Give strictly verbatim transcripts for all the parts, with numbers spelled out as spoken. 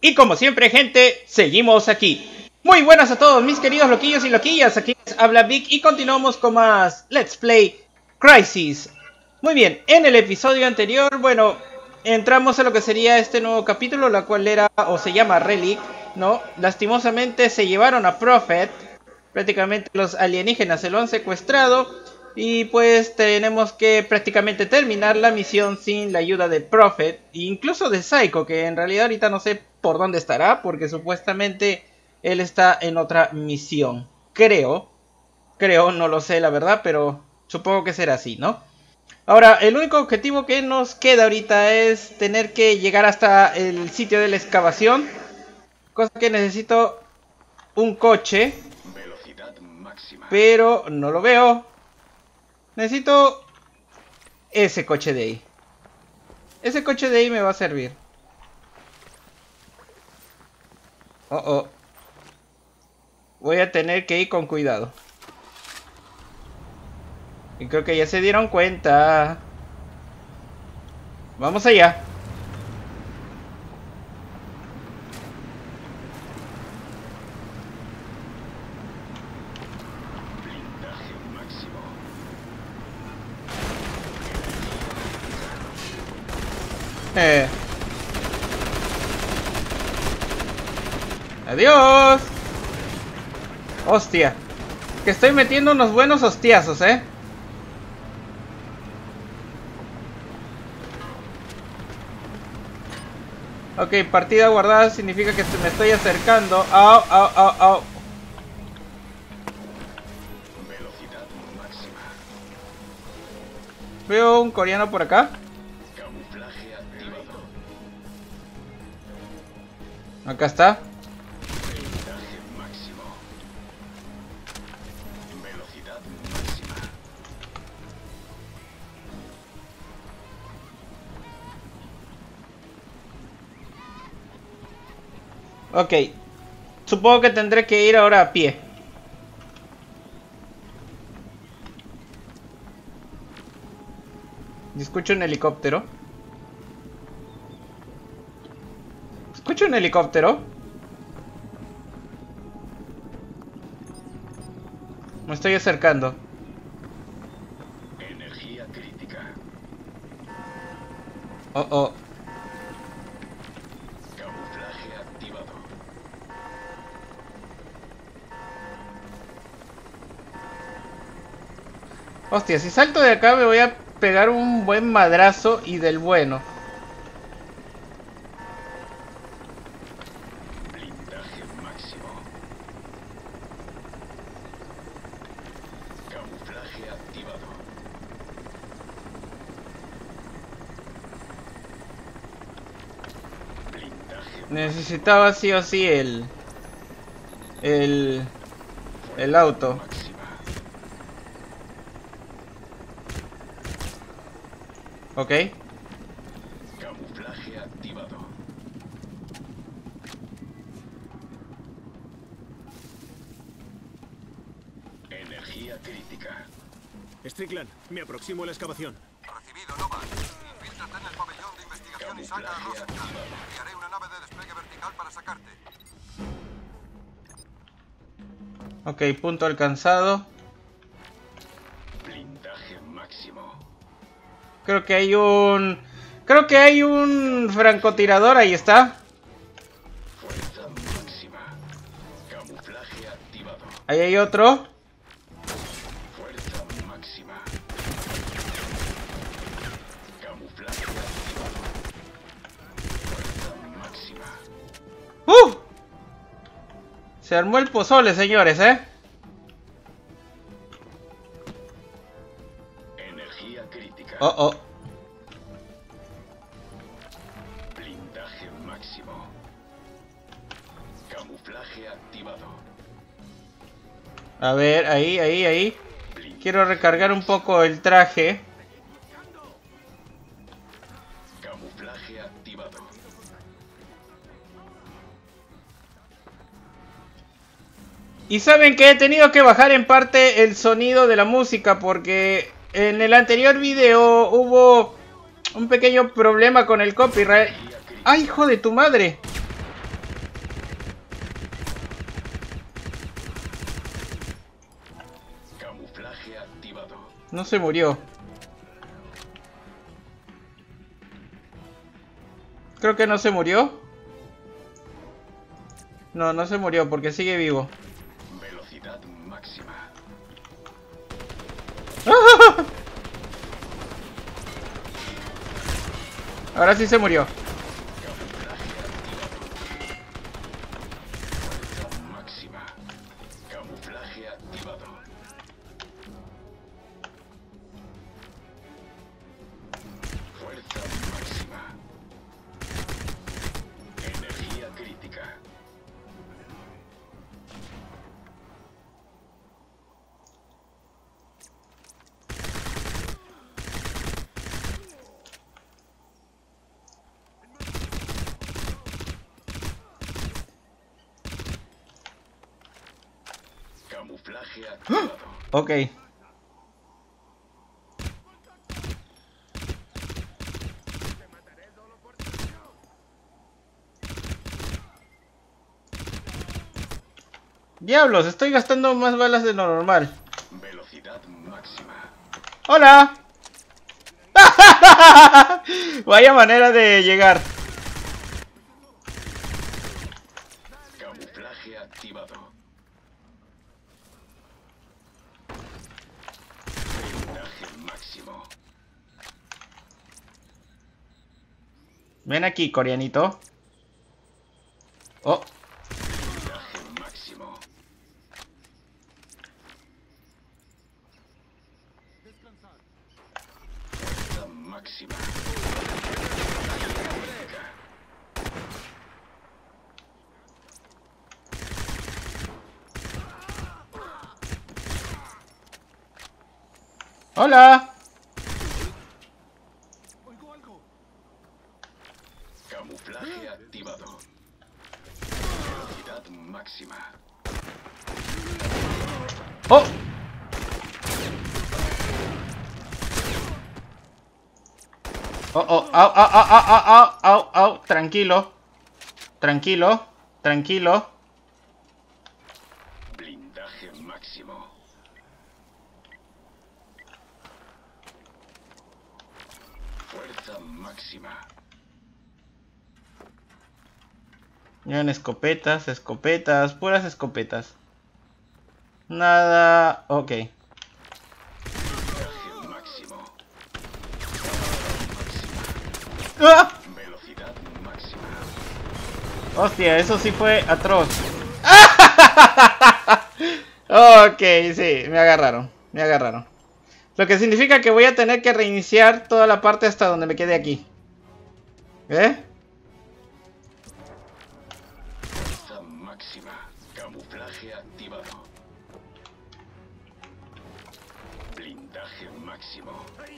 Y como siempre, gente, seguimos aquí. Muy buenas a todos mis queridos loquillos y loquillas. Aquí les habla Vic y continuamos con más Let's Play Crysis. Muy bien, en el episodio anterior, bueno, entramos a lo que sería este nuevo capítulo, la cual era, o se llama Relic, ¿no? Lastimosamente se llevaron a Prophet. Prácticamente los alienígenas se lo han secuestrado. Y pues tenemos que prácticamente terminar la misión sin la ayuda de Prophet. E incluso de Psycho, que en realidad ahorita no sé por dónde estará, porque supuestamente él está en otra misión. Creo. Creo, no lo sé la verdad, pero supongo que será así, ¿no? Ahora, el único objetivo que nos queda ahorita es tener que llegar hasta el sitio de la excavación. Cosa que necesito un coche. Velocidad máxima. Pero no lo veo. Necesito ese coche de ahí. Ese coche de ahí me va a servir. Oh, oh. Voy a tener que ir con cuidado. Y creo que ya se dieron cuenta. Vamos allá. Blindaje máximo. Eh. Adiós. Hostia. Que estoy metiendo unos buenos hostiazos, eh. Ok, partida guardada significa que me estoy acercando. Au, au, au, au. Velocidad máxima. Veo un coreano por acá. Camuflaje activado. Acá está. Blindaje máximo. Velocidad máxima. Ok. Supongo que tendré que ir ahora a pie. Escucho un helicóptero. Escucho un helicóptero. Me estoy acercando. Energía crítica. Oh, oh. Camuflaje activado. Hostia, si salto de acá me voy a pegar un buen madrazo y del bueno. Blindaje máximo. Camuflaje activado. Blindaje Necesitaba sí o sí el... El... El auto. máxima. Ok. Camuflaje activado. Energía crítica. Strickland, me aproximo a la excavación. Recibido, Nova. Infíltrate en el pabellón de investigación y saca a Rosenthal. Enviaré una nave de despliegue vertical para sacarte. Ok, punto alcanzado. Blindaje máximo. Creo que hay un... Creo que hay un francotirador, ahí está. Fuerza máxima. Camuflaje activado. Ahí hay otro. Fuerza máxima. Camuflaje activado. Fuerza máxima. ¡Uh! Se armó el pozole, señores, ¿eh? Energía crítica. Oh, oh. Blindaje máximo. Camuflaje activado. A ver, ahí, ahí, ahí. Quiero recargar un poco el traje. Camuflaje activado. Y saben que he tenido que bajar en parte el sonido de la música porque en el anterior video hubo un pequeño problema con el copyright. ¡Ay, hijo de tu madre! Camuflaje activado. No se murió. Creo que no se murió. No, no se murió porque sigue vivo. Velocidad máxima. Ahora sí se murió. Camuflaje activado. Fuerza máxima. Camuflaje activado. Fuerza máxima. Energía crítica. Camuflaje activado. Ok. Diablos, estoy gastando más balas de lo normal. Velocidad máxima. ¡Hola! Vaya manera de llegar. Camuflaje activado. Blindaje máximo. Ven aquí, coreanito. Oh, Blindaje máximo. Fuerza máxima. hola. Camuflaje activado. Velocidad máxima. Oh. Oh, oh, au, au, au, au, au, au, au, au, tranquilo. Tranquilo, tranquilo. Blindaje máximo. Fuerza máxima. Llegan escopetas, escopetas, puras escopetas. Nada, ok. Blindaje máximo. ¡Ah! Velocidad máxima. Hostia, eso sí fue atroz. Ok, sí, me agarraron, me agarraron. Lo que significa que voy a tener que reiniciar toda la parte hasta donde me quede aquí. ¿Eh? Fuerza máxima. Camuflaje activado. Blindaje máximo.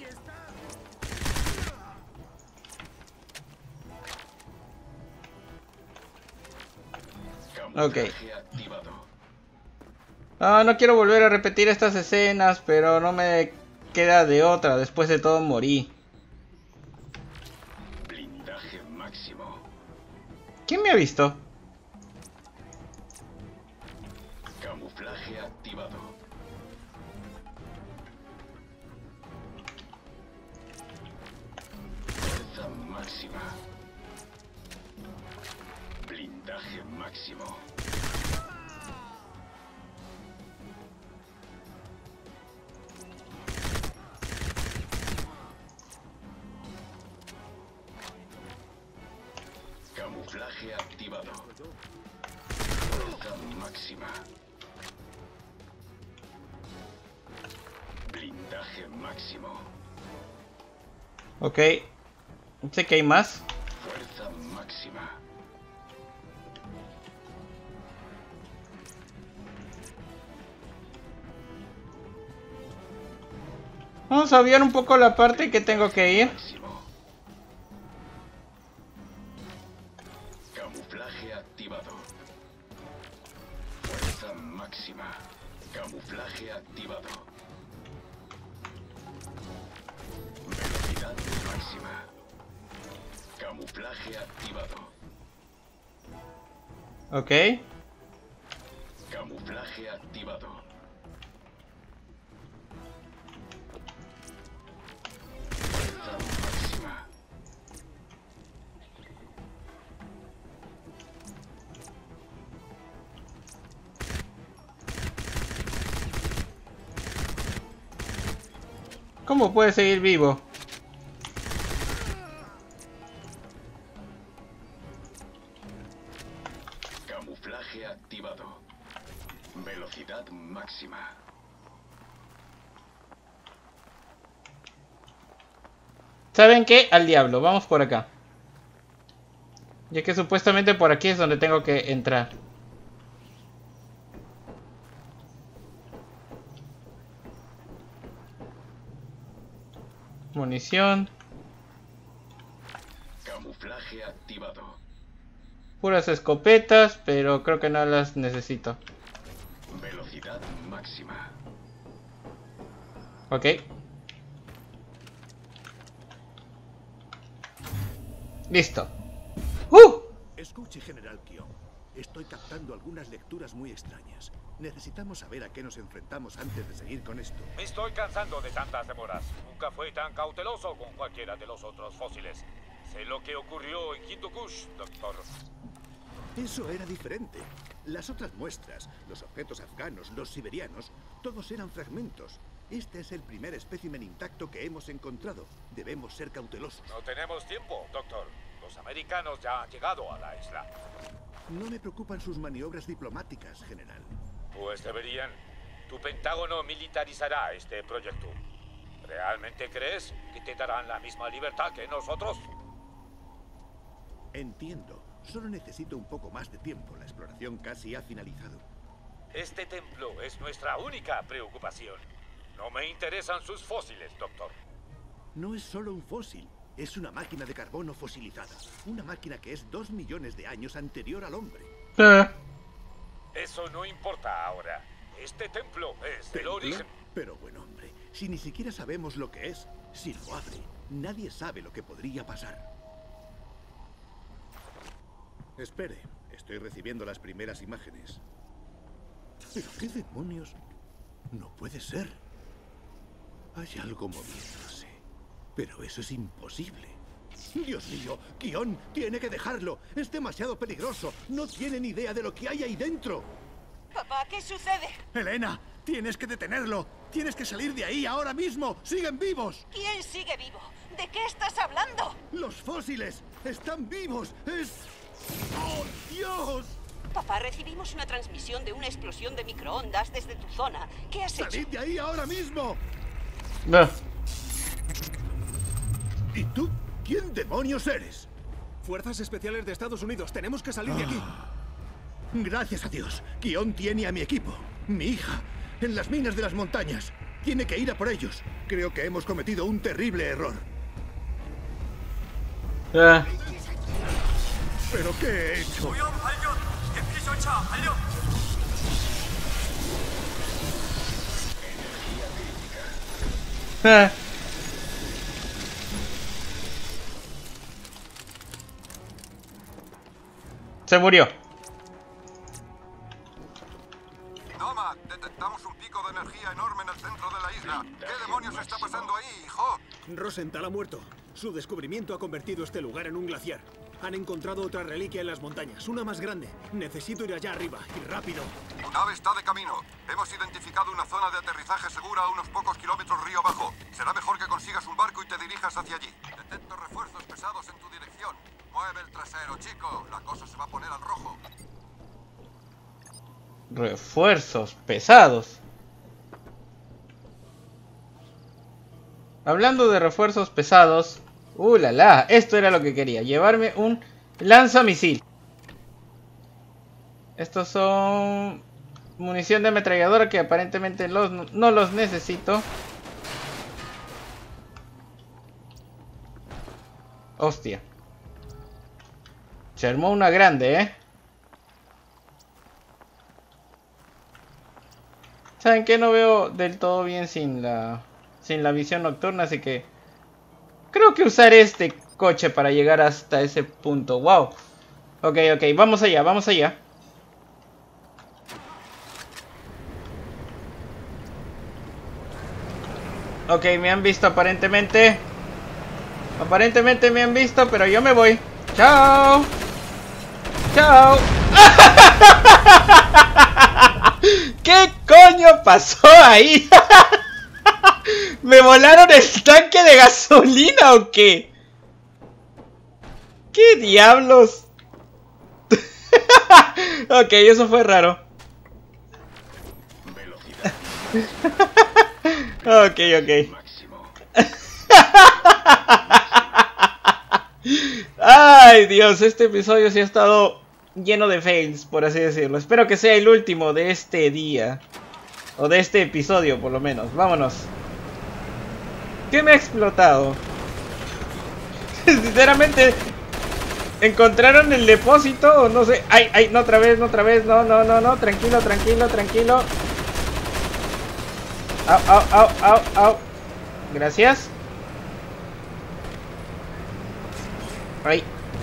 Camuflaje activado. Ah, no quiero volver a repetir estas escenas, pero no me queda de otra. Después de todo morí. Blindaje máximo. ¿Quién me ha visto? Camuflaje activado. Fuerza máxima. Blindaje máximo. Camuflaje activado. Fuerza máxima. Blindaje máximo. Ok. Sé que hay más. Fuerza máxima. Vamos a obviar un poco la parte que tengo que ir. Máximo. Camuflaje activado. Fuerza máxima. Camuflaje activado. Velocidad máxima. Camuflaje activado. Ok. Camuflaje activado. ¿Cómo puede seguir vivo? Camuflaje activado. Velocidad máxima. ¿Saben qué? Al diablo, vamos por acá. Ya que supuestamente por aquí es donde tengo que entrar. Munición. Camuflaje activado. Puras escopetas, pero creo que no las necesito. Velocidad máxima. Ok. Listo. ¡Uh! Escuche, General Kion. Estoy captando algunas lecturas muy extrañas. Necesitamos saber a qué nos enfrentamos antes de seguir con esto. Me estoy cansando de tantas demoras. Nunca fui tan cauteloso con cualquiera de los otros fósiles. Sé lo que ocurrió en Hindu Kush, doctor. Eso era diferente. Las otras muestras, los objetos afganos, los siberianos, todos eran fragmentos. Este es el primer espécimen intacto que hemos encontrado. Debemos ser cautelosos. No tenemos tiempo, doctor. Los americanos ya han llegado a la isla. No me preocupan sus maniobras diplomáticas, general. Pues deberían. Tu Pentágono militarizará este proyecto. ¿Realmente crees que te darán la misma libertad que nosotros? Entiendo. Solo necesito un poco más de tiempo. La exploración casi ha finalizado. Este templo es nuestra única preocupación. No me interesan sus fósiles, doctor. No es solo un fósil. Es una máquina de carbono fosilizada. Una máquina que es dos millones de años anterior al hombre. Eh. Eso no importa ahora. Este templo es el ¿Templo? origen. Pero buen hombre, si ni siquiera sabemos lo que es, si lo abre, nadie sabe lo que podría pasar. Espere, estoy recibiendo las primeras imágenes. ¿Pero qué demonios? No puede ser. Hay algo moviéndose. Pero eso es imposible. Dios mío, Kion tiene que dejarlo. Es demasiado peligroso. No tiene ni idea de lo que hay ahí dentro. Papá, ¿qué sucede? Elena, tienes que detenerlo. Tienes que salir de ahí ahora mismo. ¡Siguen vivos! ¿Quién sigue vivo? ¿De qué estás hablando? ¡Los fósiles! ¡Están vivos! ¡Es... ¡Oh, Dios! Papá, recibimos una transmisión de una explosión de microondas desde tu zona. ¿Qué has hecho? ¡Salid de ahí ahora mismo! No. ¿Y tú? ¿Quién demonios eres? Fuerzas Especiales de Estados Unidos. Tenemos que salir de aquí. Gracias a Dios. Kion tiene a mi equipo. Mi hija. En las minas de las montañas. Tiene que ir a por ellos. Creo que hemos cometido un terrible error. Eh. ¿Pero qué he hecho? Eh. Se murió. Nomad, detectamos un pico de energía enorme en el centro de la isla. ¿Qué demonios está pasando ahí, hijo? Rosenthal ha muerto. Su descubrimiento ha convertido este lugar en un glaciar. Han encontrado otra reliquia en las montañas, una más grande. Necesito ir allá arriba, y rápido. Tu nave está de camino. Hemos identificado una zona de aterrizaje segura a unos pocos kilómetros río abajo. Será mejor que consigas un barco y te dirijas hacia allí. Detecto refuerzos pesados en tu dirección. Mueve el trasero, chico. La cosa se va a poner al rojo. Refuerzos pesados. Hablando de refuerzos pesados. Uh, la la. Esto era lo que quería. Llevarme un lanzamisil. Estos son munición de ametralladora que aparentemente los, no los necesito. Hostia. Se armó una grande, ¿eh? ¿Saben qué? No veo del todo bien sin la, sin la visión nocturna, así que creo que usaré este coche para llegar hasta ese punto. Wow. Ok, ok, vamos allá, vamos allá. Ok, me han visto aparentemente. Aparentemente me han visto, pero yo me voy. Chao. Chao. ¿Qué coño pasó ahí? ¿Me volaron el tanque de gasolina o qué? ¿Qué diablos? Ok, eso fue raro. Velocidad Ok, ok. máximo. Ay, Dios, este episodio sí ha estado lleno de fails, por así decirlo. Espero que sea el último de este día. O de este episodio, por lo menos. Vámonos. ¿Qué me ha explotado? Sinceramente, ¿encontraron el depósito o no sé? Ay, ay, no otra vez, no otra vez. No, no, no, no. Tranquilo, tranquilo, tranquilo. Au, au, au, au, au. Gracias. Ay.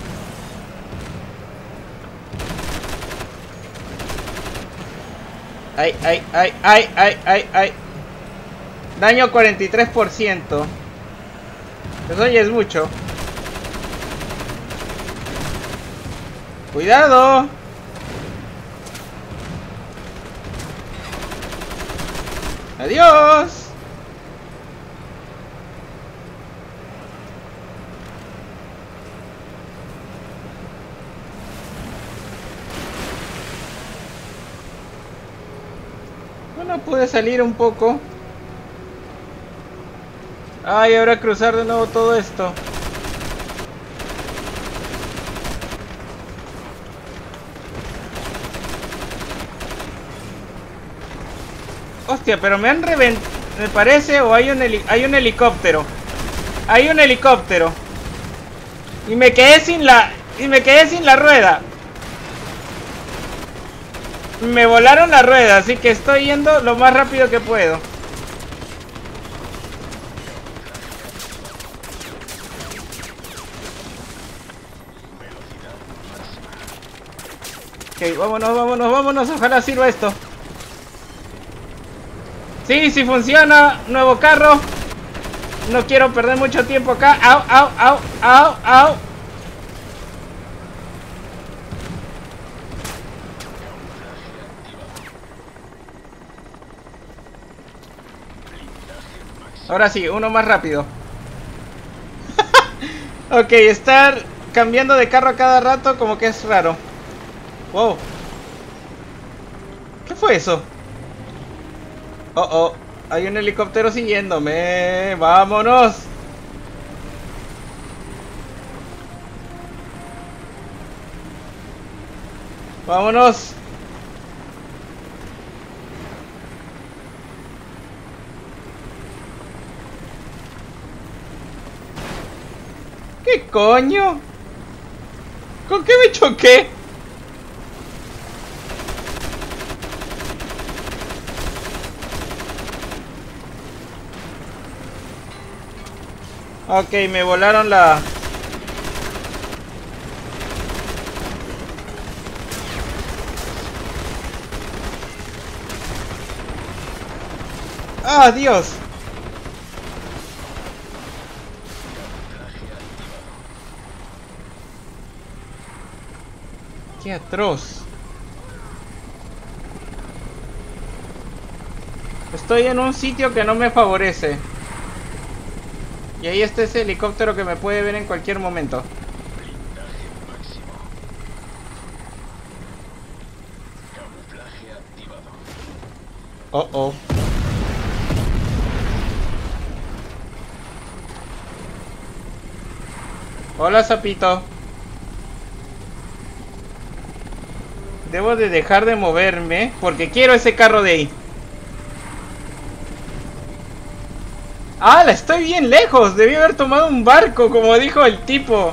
Ay, ay, ay, ay, ay, ay, ay. Daño cuarenta y tres por ciento. Eso ya es mucho. Cuidado. Adiós. Bueno, pude salir un poco. Ay, ahora cruzar de nuevo todo esto. Hostia, pero me han reventado, me parece, o hay un, heli hay un helicóptero. Hay un helicóptero. Y me quedé sin la... Y me quedé sin la rueda. Me volaron la rueda, así que estoy yendo lo más rápido que puedo. Ok, vámonos, vámonos, vámonos. Ojalá sirva esto. Sí, sí funciona. Nuevo carro. No quiero perder mucho tiempo acá. Au, au, au, au, au. Ahora sí, uno más rápido. Ok, estar cambiando de carro a cada rato como que es raro. Wow. ¿Qué fue eso? Oh, oh. Hay un helicóptero siguiéndome. ¡Vámonos! ¡Vámonos! ¿Qué coño? ¿Con qué me choqué? Ok, me volaron la... ¡Ah, Dios! ¡Qué atroz! Estoy en un sitio que no me favorece. Y ahí está ese helicóptero que me puede ver en cualquier momento. Blindaje máximo. Camuflaje activado. Oh, oh. Hola, sapito. Debo de dejar de moverme porque quiero ese carro de ahí. ¡Ah, la estoy bien lejos! Debí haber tomado un barco, como dijo el tipo.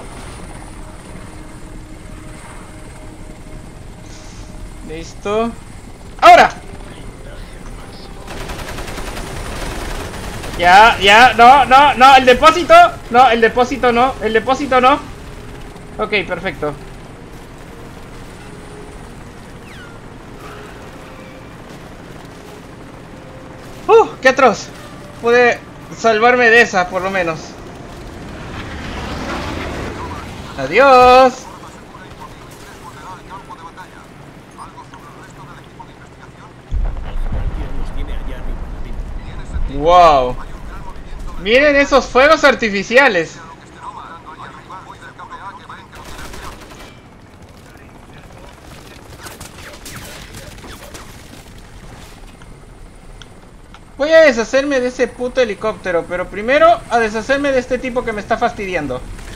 Listo. ¡Ahora! Ya, ya, no, no, no, el depósito. No, el depósito no, el depósito no. Ok, perfecto. ¡Uh! ¡Qué atroz! Pude salvarme de esa, por lo menos. Adiós. Wow. Miren esos fuegos artificiales. Voy a deshacerme de ese puto helicóptero, pero primero a deshacerme de este tipo que me está fastidiando.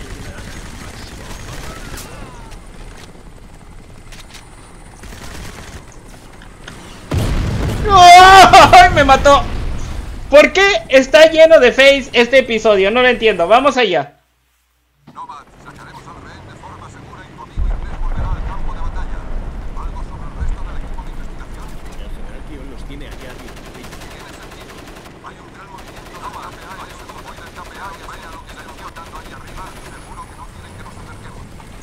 ¡Oh! ¡Me mató! ¿Por qué está lleno de face este episodio? No lo entiendo. Vamos allá. Nomad, sacaremos al rehén de forma segura y tu amigo Irnés volverá al campo de batalla. ¿Algo sobre el resto del equipo de investigación? El general Kion los tiene allá arriba. Tiene sentido. Hay un gran movimiento de Nomad. Parece un convoy del K P A que vaya a lo que se nos dando ahí arriba. Seguro que no quieren que nos acerquemos.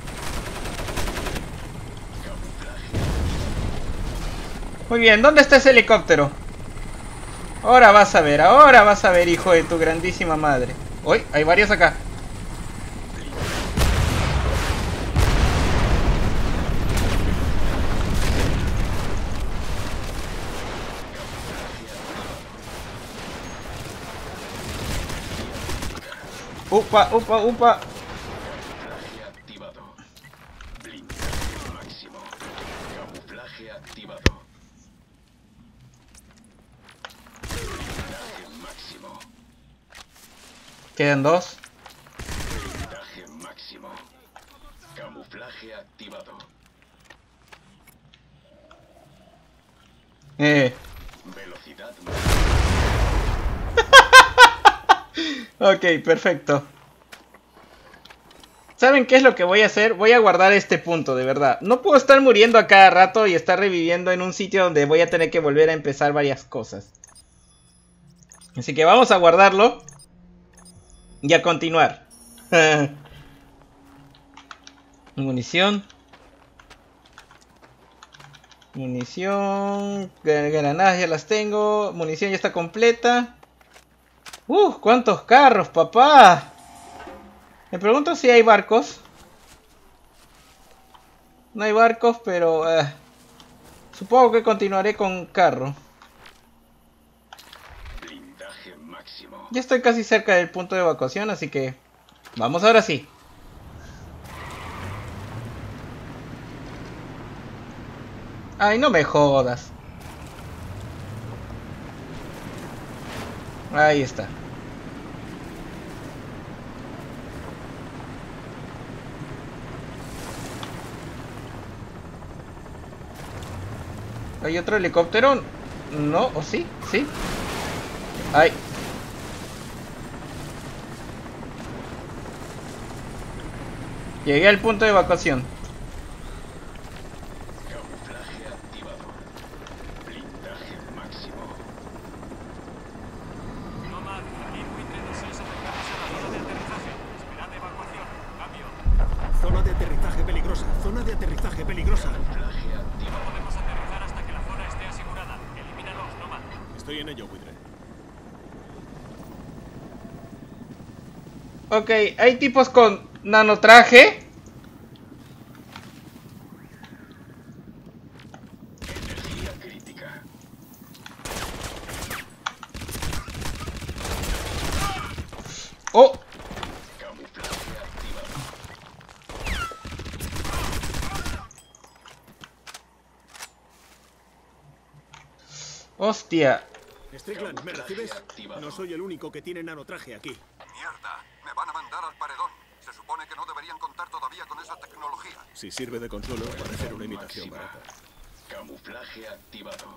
Muy bien, ¿dónde está ese helicóptero? Ahora vas a ver, ahora vas a ver, hijo de tu grandísima madre. Uy, hay varios acá. Upa, upa, upa. Camuflaje activado. Blindaje máximo. Camuflaje activado. Blindaje máximo. Quedan dos. Blindaje máximo. Camuflaje activado. Eh. Velocidad Ok, perfecto. ¿Saben qué es lo que voy a hacer? Voy a guardar este punto, de verdad. No puedo estar muriendo a cada rato y estar reviviendo en un sitio donde voy a tener que volver a empezar varias cosas. Así que vamos a guardarlo y a continuar. Munición. Munición. Granadas ya las tengo. Munición ya está completa. ¡Uh! ¿Cuántos carros, papá? Me pregunto si hay barcos. No hay barcos, pero... Uh, supongo que continuaré con carro. blindaje máximo. Ya estoy casi cerca del punto de evacuación, así que... vamos ahora sí. Ay, no me jodas. Ahí está. ¿Hay otro helicóptero? No, ¿o sí? Sí. Ay. Llegué al punto de evacuación. Camuflaje activado. Blindaje máximo. Nomad, aquí Buitre dos seis acercándose a la zona de aterrizaje. Esperad evacuación. Cambio. Zona de aterrizaje peligrosa. Zona de aterrizaje peligrosa. Camuflaje activado. No podemos aterrizar hasta que la zona esté asegurada. Elimínalos, Nomad. Estoy en ello, Buitre. Ok, hay tipos con nanotraje. Energía crítica. Oh, Camuflaje activado. hostia. Strickland, ¿me recibes? No soy el único que tiene nanotraje aquí. Mierda, me van a mandar al paredón. Se supone que no deberían contar todavía con esa tecnología. Si sirve de consuelo, parece una imitación Máxima. barata. Camuflaje activado.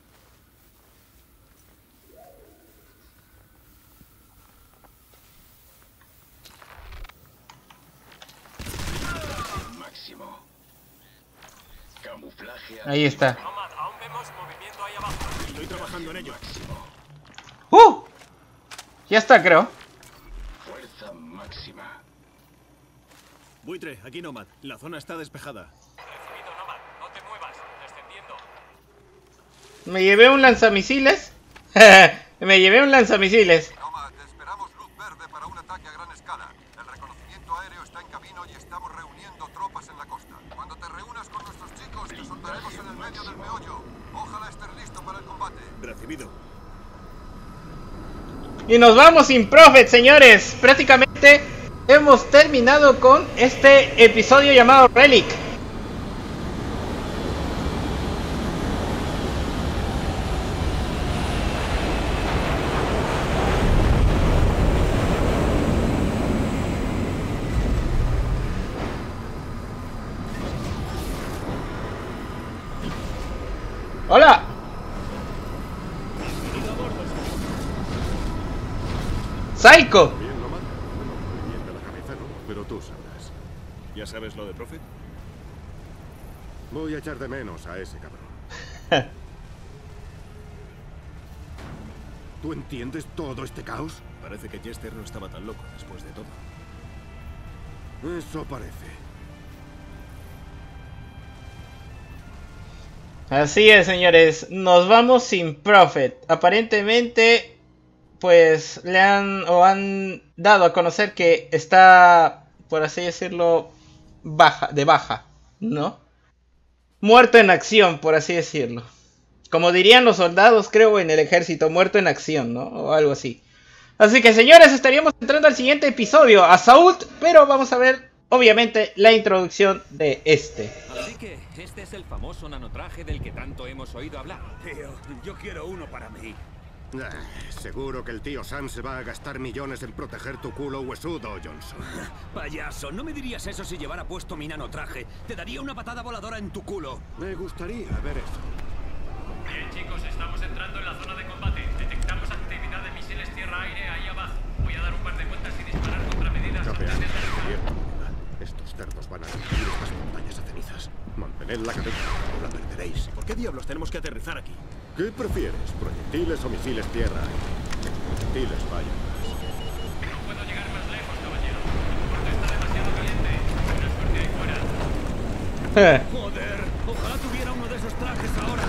Blindaje máximo. Camuflaje Ahí está. Nomad, aún vemos movimiento ahí abajo. Estoy trabajando en ello. máximo. ¡Uh! Ya está, creo. Fuerza máxima. Buitre, aquí Nomad. La zona está despejada. Recibido, Nomad. No te muevas. Descendiendo. Me llevé un lanzamisiles. Me llevé un lanzamisiles. Nomad, esperamos luz verde para un ataque a gran escala. El reconocimiento aéreo está en camino y estamos reuniendo tropas en la costa. Cuando te reúnas con nuestros chicos, te soltaremos en el medio del meollo. Ojalá estés listo para el combate. Recibido. Y nos vamos sin Prophet, señores. Prácticamente hemos terminado con este episodio llamado Relic. ¡Hola! ¡Psycho! Bien, Nomad. Bueno, bien de la cabeza no, pero tú sabrás. ¿Ya sabes lo de Prophet? Voy a echar de menos a ese cabrón. ¿Tú entiendes todo este caos? Parece que Jester no estaba tan loco después de todo. Eso parece. Así es, señores. Nos vamos sin Prophet. Aparentemente, pues le han o han dado a conocer que está, por así decirlo, baja, de baja, ¿no? Muerto en acción, por así decirlo. Como dirían los soldados, creo, en el ejército, muerto en acción, ¿no? O algo así. Así que, señores, estaríamos entrando al siguiente episodio, Assault, pero vamos a ver, obviamente, la introducción de este. Así que este es el famoso nanotraje del que tanto hemos oído hablar. Tío, yo quiero uno para mí. Ah, seguro que el tío Sam se va a gastar millones en proteger tu culo huesudo, Johnson. Payaso, no me dirías eso si llevara puesto mi nanotraje. Te daría una patada voladora en tu culo. Me gustaría ver eso. Bien, chicos, estamos entrando en la zona de combate. Detectamos actividad de misiles tierra-aire ahí abajo. Voy a dar un par de vueltas y disparar contra medidas. Capeando, cubierto. Estos cerdos van a convertir estas montañas a cenizas. Mantened la cabeza, o la perderéis. ¿Por qué diablos tenemos que aterrizar aquí? ¿Qué prefieres, proyectiles o misiles tierra? Proyectiles, vaya. No puedo llegar más lejos, caballero. El puerto está demasiado caliente. Buena suerte ahí fuera. Joder, ojalá tuviera uno de esos trajes ahora.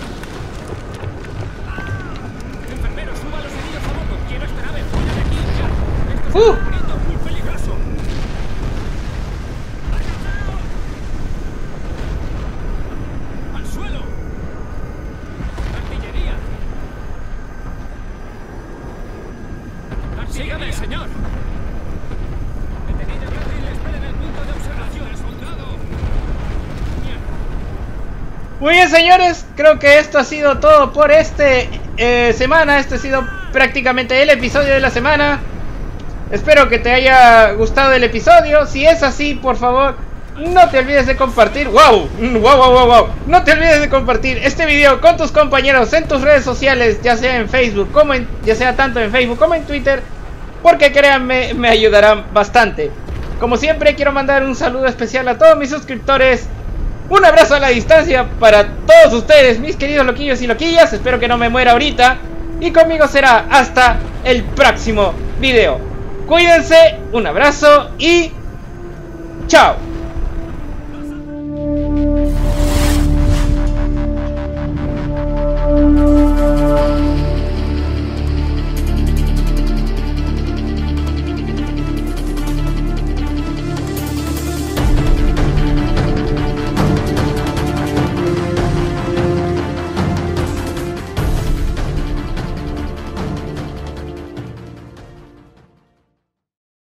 Enfermero, suba a los heridos a bordo. Quiero esta nave fuera de aquí ya. Esto se Uh. está poniendo muy peligroso. ¡Al suelo! ¡Artillería! ¡Sígame, señor! Detenido, Bradley, le espera en el punto de observación, soldado. Muy bien, señores, creo que esto ha sido todo por este eh, semana. Este ha sido prácticamente el episodio de la semana. Espero que te haya gustado el episodio. Si es así, por favor, no te olvides de compartir. ¡Wow! ¡Wow, wow, wow, wow! No te olvides de compartir este video con tus compañeros en tus redes sociales, ya sea en Facebook, como en, ya sea tanto en Facebook como en Twitter, porque créanme, me ayudarán bastante. Como siempre, quiero mandar un saludo especial a todos mis suscriptores. Un abrazo a la distancia para todos ustedes, mis queridos loquillos y loquillas. Espero que no me muera ahorita. Y conmigo será hasta el próximo video. Cuídense, un abrazo y chao.